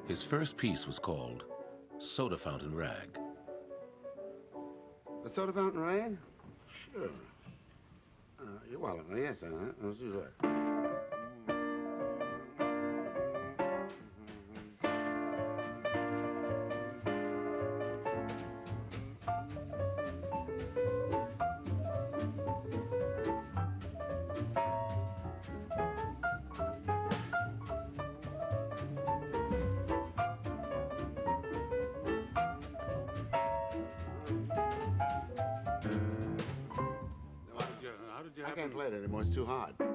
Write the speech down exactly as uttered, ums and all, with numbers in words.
His first piece was called Soda Fountain Rag. The soda fountain rag? Sure. Uh, you're welcome. Yes, uh, let's do that. I can't play it anymore. It's too hard.